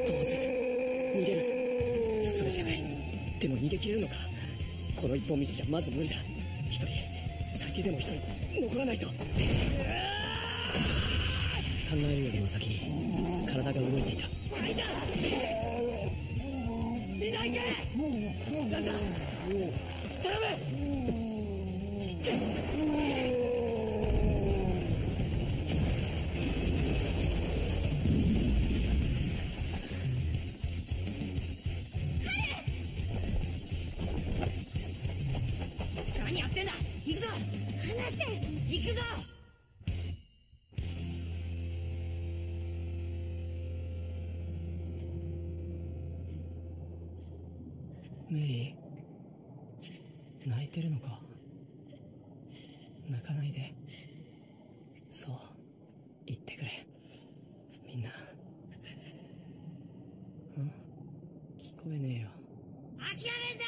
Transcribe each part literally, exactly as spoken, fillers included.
どうする？逃げる？それしかない。でも逃げ切れるのか？この一本道じゃまず無理だ。一人最低でも一人残らないと。考えるよりも先に体が動いていた。いた！みんな行け！なんだ！頼む！何やってんだ！行くぞ！離して！行くぞ！メリー、泣いてるのか？泣かないで。そう言ってくれ。みんな。うん？聞こえねえよ。諦めんだ！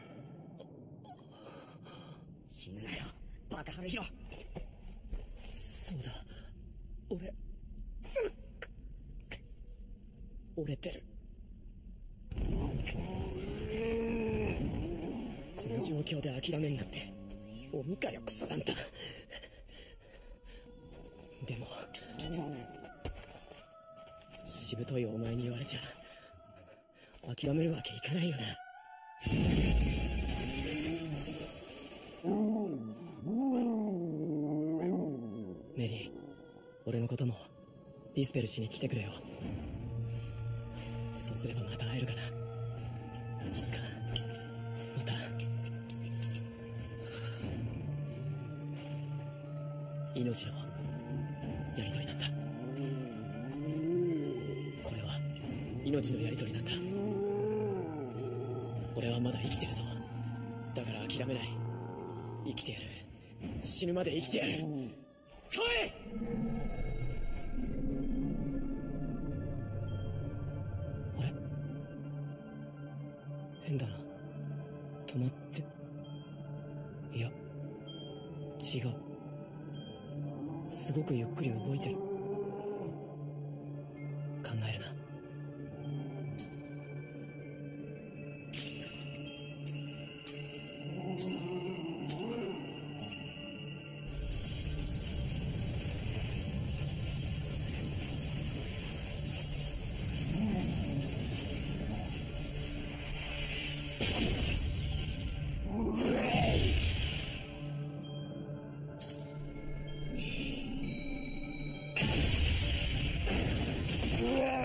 死ぬなよ、バカ春広。そうだ、俺折れてる。この状況で諦めんなって鬼かよ、クソランタ。でもしぶといお前に言われちゃ諦めるわけいかないよな。メリー、俺のこともディスペルしに来てくれよ。そうすればまた会えるかな、いつか。また命のやりとりなんだ。これは命のやりとりなんだ。俺はまだ生きてるぞ。だから諦めない。生きてやる。死ぬまで生きてやる。来い！あれ？変だな。止まって。いや、違う。すごくゆっくり動いてる。考えるな。うわ